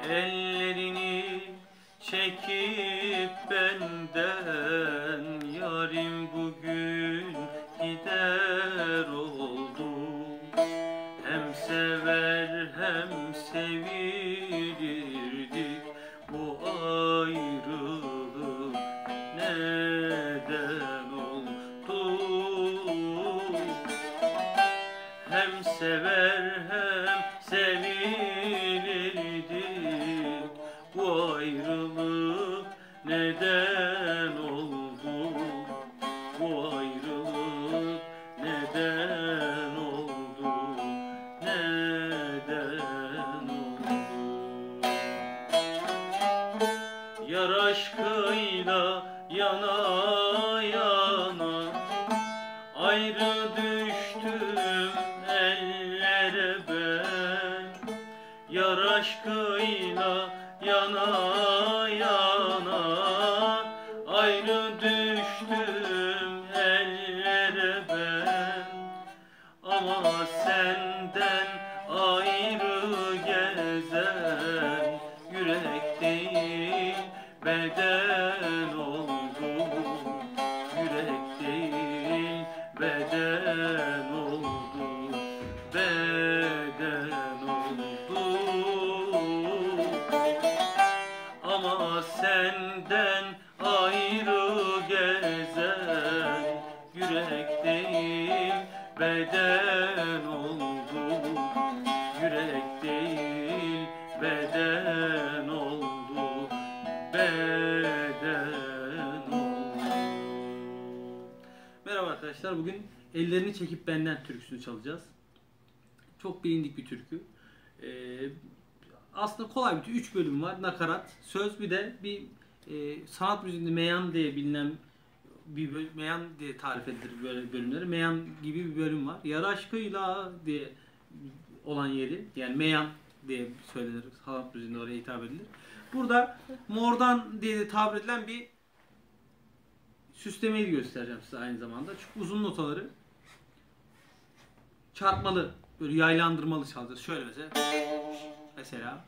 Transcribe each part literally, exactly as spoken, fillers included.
ellerini çekip benden, yarim bugün gider oldu. Hem sever hem sevilirdik, bu ayrılık neden oldu? Hem sever hem sevilirdik, bu ayrılık neden oldu? Bu ayrılık neden oldu? Neden oldu? Yar aşkıyla yana yana ayrı düştüm ellere ben. Yar aşkıyla yana yana ayrı düştüm ellere ben. Ama senden ayrı gezen yürek değil beden oldu. Yürek değil beden oldu. Beden oldu. Ama senden ayrı gezen yürek değil beden oldu. Yürek değil beden oldu. Beden oldu. Merhaba arkadaşlar, bugün ellerini çekip benden türküsünü çalacağız. Çok bilindik bir türkü. Ee, aslında kolay bir türkü. Üç bölüm var. Nakarat, söz, bir de bir e, sanat müziğinde meyan diye bilinen bir bölüm, meyan diye tarif edilir böyle bölümleri. Meyan gibi bir bölüm var. Yar aşkıyla diye olan yeri, yani meyan diye söylenir. Sanat müziğinde oraya hitap edilir. Burada mordan diye de tabir edilen bir süslemeyi göstereceğim size aynı zamanda. Çünkü uzun notaları çarpmalı, böyle yaylandırmalı çalacağız. Şöyle mesela. Mesela.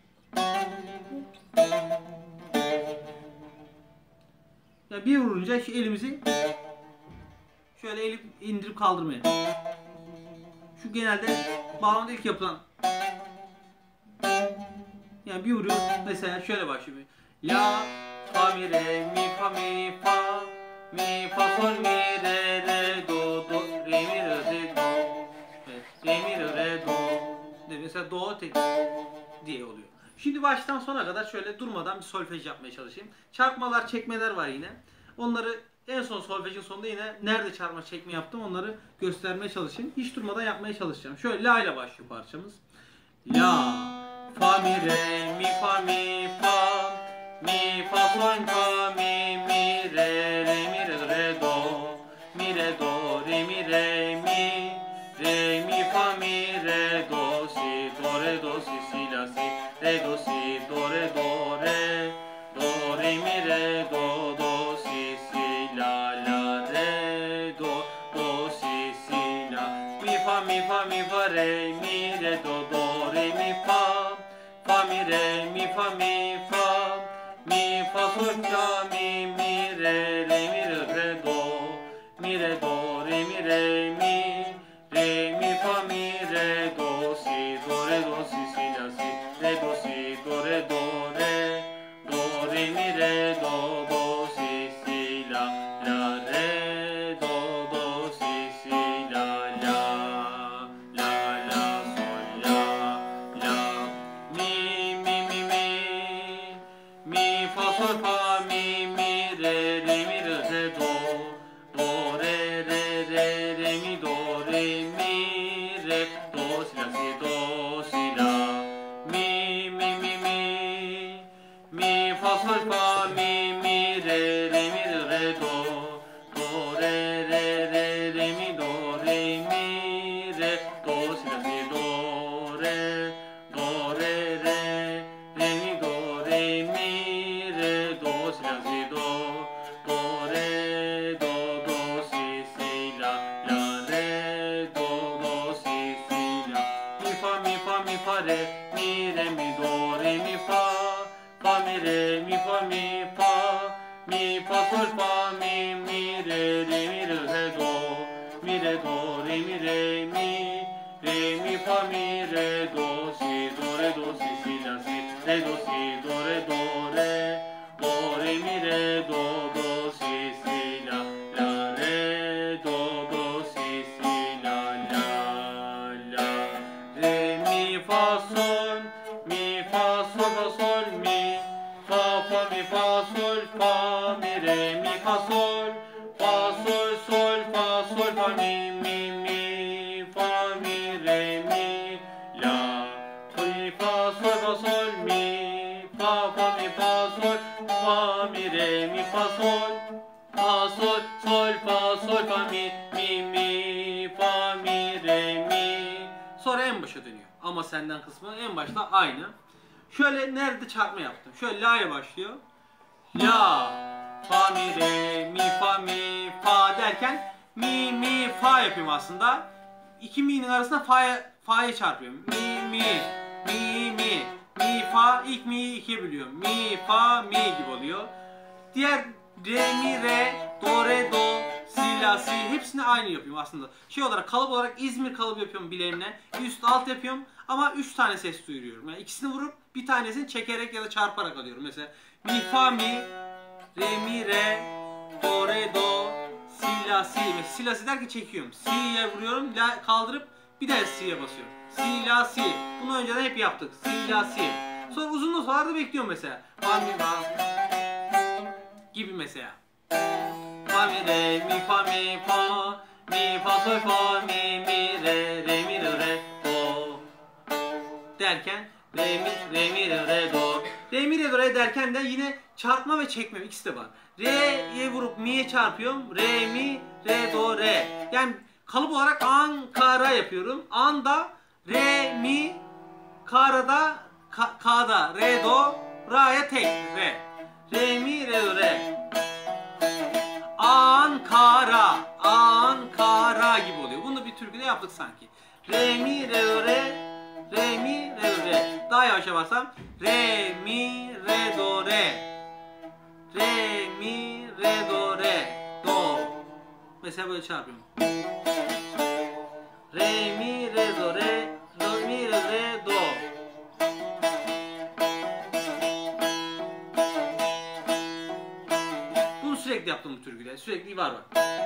Ya bir vurunca şu elimizi şöyle elip indirip kaldırmaya. Şu genelde bağlamada ilk yapılan. Yani bir vuruyor. Mesela şöyle başlıyor. La, fa, mi, re, mi, fa, mi, fa, mi, fa, sol, mi, re, re, do, do, re, mi, re, re, do. Evet, re, mi, re, re, do. Mesela do, tek diye oluyor. Şimdi baştan sona kadar şöyle durmadan bir solfej yapmaya çalışayım. Çarpmalar, çekmeler var yine. Onları en son solfejin sonunda yine nerede çarpma çekme yaptım onları göstermeye çalışayım. Hiç durmadan yapmaya çalışacağım. Şöyle la ile başlıyor parçamız. La, fa, mi, re, mi, fa, mi, fa, mi, fa, sol, fa, mi, mi, re, re, mi, re, re, do, mi, re, do, re, mi, re, mi, re, mi, fa, mi, re, do, si, do, re, do, si, si, la, si, re, do, si, do, re, do, re, do, re, mi, re, do, do, si, si, la, la, re, do, do, si, si, la, mi, fa, mi, fa, mi, fa, re, mi, re, do, do, re, mi, fa, fa, mi, re, mi, fa, mi, fa, mi, fa, sol, la, mi, mi, re, re, mi, re, re, do, mi, re, do, re, mi, re, mi, re, mi, fa, mi, re, do, si, do, re, do, si, si, la, si, re, do, si, do, re, do, re, do, re, mi, re, do, do, si, si, la, la, re, do, do, si, si, la, la, la, la, sol, la, la, mi, mi, mi, mi, mi, fa, sol, fa, mi, mi, re, re, mi, re, re, do, do, re, re, re, re, mi, do, re, mi, re, do, si, la, si, do, si, la, mi, mi, mi, mi, mi, fa, sol, fa, mi, mi, re, re, mi, re, re, do, do, re, re, re, re, mi, do, re, mi, re, do, si, la, si, do, re, do, re, re, re, mi, do, re, mi, re, do, si, la, si, do, do, re, do, do, si, si, la, la, re, do, do, si, si, la, mi, fa, mi, fa, mi, fa, re, mi, re, mi, do, re, mi, fa. re mi fa mi fa mi fa sol fa mi mi re re mi re re do mi re do re mi re mi re mi fa mi re do si do re do si si la si re do si do re do re do re mi re do do si si la la re do do si si la la la re mi fa sol mi fa sol fa sol mi fa fa mi fa sol fa mi re mi fa sol fa sol sol fa sol fa mi mi mi fa mi re mi la mi fa sol fa sol mi fa fa mi fa sol fa mi re mi fa sol fa sol sol fa sol fa mi mi mi fa mi re mi. Sonra en başa dönüyor. Ama senden kısmı en başta aynı. Şöyle nerede çarpma yaptım. Şöyle la ile başlıyor. La, fa mi re, mi fa mi fa derken mi mi fa yapıyorum aslında. İki mi'nin arasında fa'ya fa'ya çarpıyorum. Mi mi mi mi mi fa ilk mi'yi ikiye bölüyorum. Mi fa mi gibi oluyor. Diğer re mi re, do re do, si la si hepsini aynı yapıyorum aslında. Şey olarak kalıp olarak İzmir kalıbı yapıyorum bileğimle. Üst alt yapıyorum ama üç tane ses duyuruyorum. Yani ikisini vurup bir tanesini çekerek ya da çarparak alıyorum. Mesela mi fa mi, re mi re, do re do, si la si. Mesela si la si derken çekiyorum. Si'ye vuruyorum, la kaldırıp bir daha si'ye basıyorum. Si la si. Bunu önceden hep yaptık. Si la si. Sonra uzun notalarda bekliyorum mesela. Fa mi fa gibi mesela. Fa mi re mi fa mi fa mi fa sol fa mi mi re re mi re re do derken re mi re mi re re do re mi re do re derken de yine çarpma ve çekme ikisi de var. Re'ye vurup mi'ye çarpıyorum. Re mi re do re. Yani kalıp olarak Ankara yapıyorum. Anda re mi karada ka, ka'da re do ra'ya tek re. Re mi re do re. Ankara, Ankara gibi oluyor. Bunu bir türküde yaptık sanki. Re mi re do re, re mi re do re. Daha yavaş yaparsam re mi re do re, re mi re do re, do. Mesela böyle çarpıyorum. Re mi re do re, do mi re re do. Bunu sürekli yaptım bu türküde. Sürekli var var.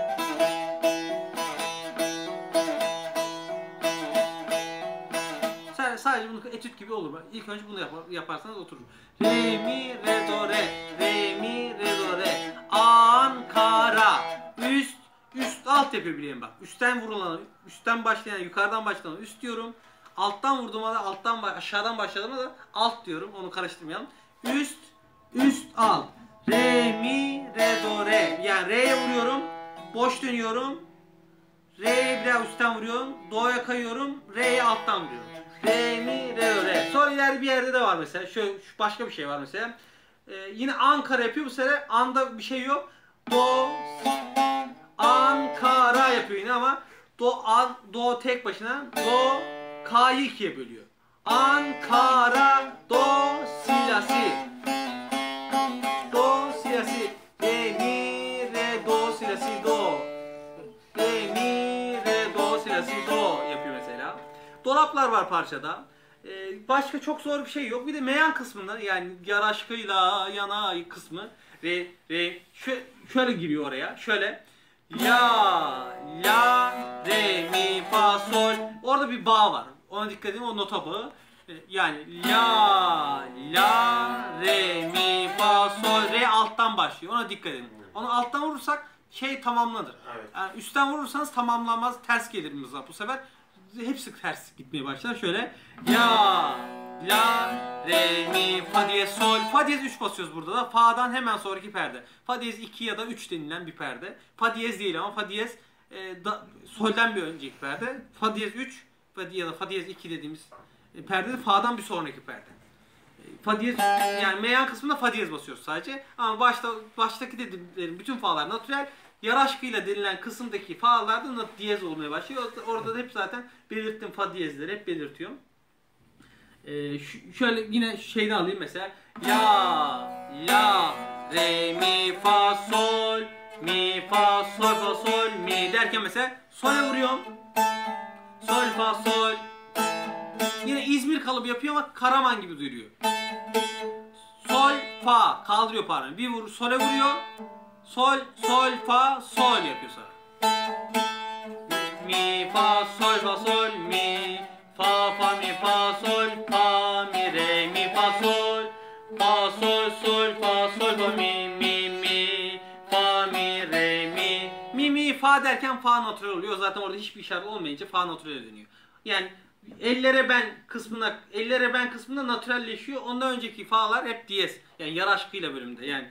Sadece bunu etüt gibi olur. İlk önce bunu yapar, yaparsanız oturur. Re mi re do re, re mi re do re. Ankara. Üst, üst alt yapıyor bileyim bak. Üstten vurulanı, üstten başlayan, yukarıdan başlayan üst diyorum. Alttan vurduğuma da alttan aşağıdan başladığıma da alt diyorum. Onu karıştırmayalım. Üst, üst alt. Re mi re do re. Yani re'ye vuruyorum. Boş dönüyorum. Re'ye biraz üstten vuruyorum. Do'ya kayıyorum. Re'ye alttan vuruyorum. Re mi re do re. Sonra ileride bir yerde de var mesela. Şöyle şu başka bir şey var mesela. Ee, yine Ankara yapıyor bu sefer. Anda bir şey yok. Do Ankara yapıyor yine ama do an do tek başına. Do ka'yı ikiye bölüyor. Ankara do si la si. Do si la si. Re mi re do si la si do. Re mi re do si la si do yapıyor mesela. Dolaplar var parçada. Ee, başka çok zor bir şey yok. Bir de meyan kısmında yani yar aşkıyla yana kısmı re re şöyle, şöyle giriyor oraya. Şöyle la la re mi fa sol. Orada bir bağ var. Ona dikkat edin, o nota bağı. Ee, yani la la re mi fa sol. Re alttan başlıyor. Ona dikkat edin. Onu alttan vurursak şey tamamlanır. Evet. Yani üstten vurursanız tamamlanmaz. Ters gelir mızrap bu sefer. Hepsi ters gitmeye başlar. Şöyle la la re mi fa diyez sol. Fa diyez üç basıyoruz burada da. Fa'dan hemen sonraki perde. Fa diyez iki ya da üç denilen bir perde. Fa diyez değil ama fa diyez e, da, solden bir önceki perde. Fa diyez üç ya da fa diyez iki dediğimiz e, perde de fa'dan bir sonraki perde. E, fa diyez yani meyan kısmında fa diyez basıyoruz sadece. Ama başta baştaki dediğim bütün fa'lar natürel. Yar aşkıyla denilen kısımdaki fa'larda not diyez olmaya başlıyor. Orada da hep zaten belirttim, fa diyezleri hep belirtiyorum. Ee, ş- şöyle yine şeyden alayım mesela. La, la, re, mi, fa, sol, mi, fa, sol, fa, sol, mi derken mesela sol'e vuruyorum. Sol, fa, sol. Yine İzmir kalıbı yapıyor ama Karaman gibi duyuruyor. Sol, fa kaldırıyor parmağını. Bir vur, sol'e vuruyor. Sol, sol, fa, sol yapıyor sonra. Mi, fa, sol, fa, sol, mi, fa, fa, mi, fa, sol, fa, mi, re, mi, fa, sol, fa, sol, sol, fa, sol, fa, mi, mi, mi, fa, mi, re, mi, mi, mi, fa derken fa natürel oluyor. Zaten orada hiçbir işaret olmayınca fa natürel dönüyor. Yani ellere ben kısmına, ellere ben kısmında natürelleşiyor. Ondan önceki fa'lar hep diyez. Yani yar aşkıyla bölümde. Yani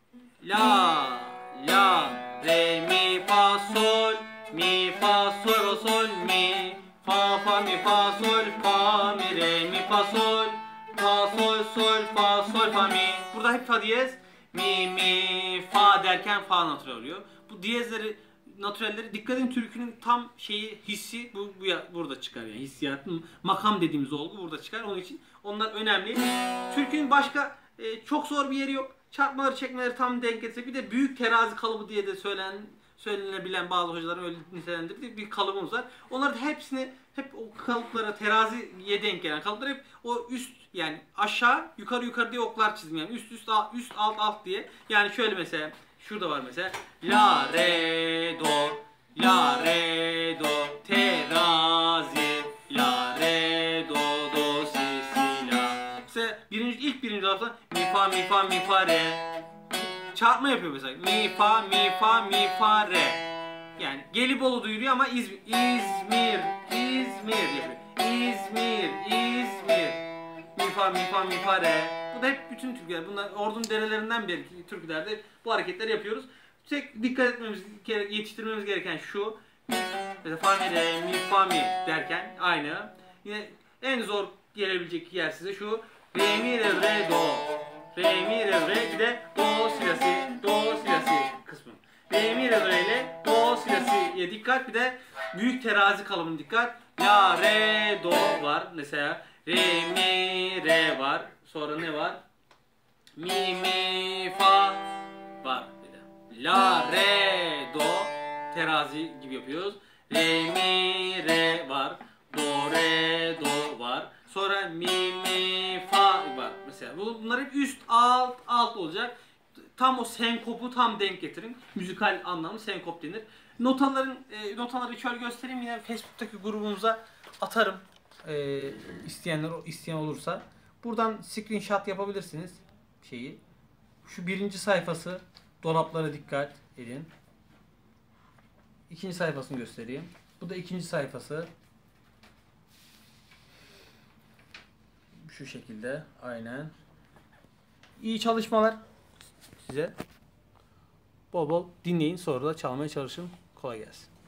la, la, re, mi, fa, sol, mi, fa, sol, sol, mi, fa, fa, mi, fa, sol, fa, mi, re, mi, fa, sol, fa, sol, sol, fa, sol, fa, mi. Burada hep fa diyez. Mi, mi, fa derken fa natürel oluyor. Bu diyezleri, natürelleri, dikkat edin, türkünün tam şeyi, hissi bu, bu ya, burada çıkar yani. Hissiyat, makam dediğimiz olgu burada çıkar. Onun için onlar önemli. Türkünün başka e, çok zor bir yeri yok. Çarpmaları çekmeleri tam denk getirecek. Bir de büyük terazi kalıbı diye de söylenen, söylenebilen bazı hocaların öyle nitelendirdiği bir kalıbımız var. Onların hepsini, hep o kalıplara, teraziye denk gelen kalıpları hep o üst, yani aşağı yukarı yukarı diye oklar çizdim, yani üst üst alt, üst alt alt diye. Yani şöyle mesela şurada var mesela la re do, la re do, terazi, la re do do si si la. Mesela birinci, ilk birinci lafta mi fa mi fa mi fa re. Çarpma yapıyor mesela. Mi fa mi fa mi fa re. Yani Gelibolu duyuruyor ama İzmir, İzmir, İzmir yapıyor. İzmir, İzmir. Mi fa mi fa mi fa re. Bu da hep bütün türküler. Bunlar Ordu'nun derelerinden beri türkülerde bu hareketleri yapıyoruz. Tek dikkat etmemiz, yetiştirmemiz gereken şu. Mesela fa mi re mi fa mi derken aynı. Yine en zor gelebilecek yer size şu. Re mi re re do. Re mi re re, bir de do si la si, do si la si kısmı. Re mi re re ile do si la si'ye dikkat, bir de büyük terazi kalıbına dikkat. La re do var mesela. Re mi re var. Sonra ne var? Mi mi fa var bir de. La re do terazi gibi yapıyoruz. Re mi re var. Do re do var. Sonra mi mi fa var mesela. Bunlar hep üst alt alt olacak. Tam o senkopu tam denk getirin. Müzikal anlamı senkop denir. Notaların e, notaları şöyle göstereyim, yine Facebook'taki grubumuza atarım. E, isteyenler isteyen olursa. Buradan screenshot yapabilirsiniz şeyi. Şu birinci sayfası, dolaplara dikkat edin. İkinci sayfasını göstereyim. Bu da ikinci sayfası. Şu şekilde aynen. İyi çalışmalar size. Bol bol dinleyin, sonra da çalmaya çalışın. Kolay gelsin.